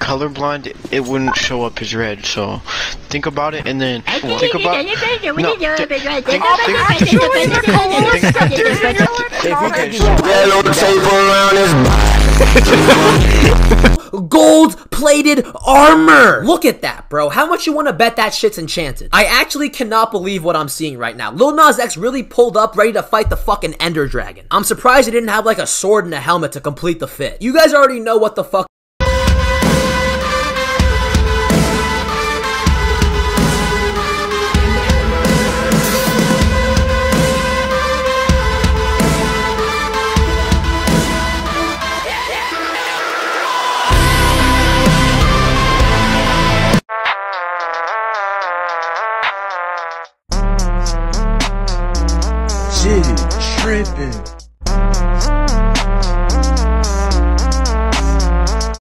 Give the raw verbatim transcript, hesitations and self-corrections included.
colorblind, it wouldn't show up as red. So think about it, and then think about. No, think, think, think, Yellow tape around his gold-plated armor! Look at that, bro. How much you want to bet that shit's enchanted? I actually cannot believe what I'm seeing right now. Lil Nas X really pulled up ready to fight the fucking Ender Dragon. I'm surprised he didn't have like a sword and a helmet to complete the fit. You guys already know what the fuck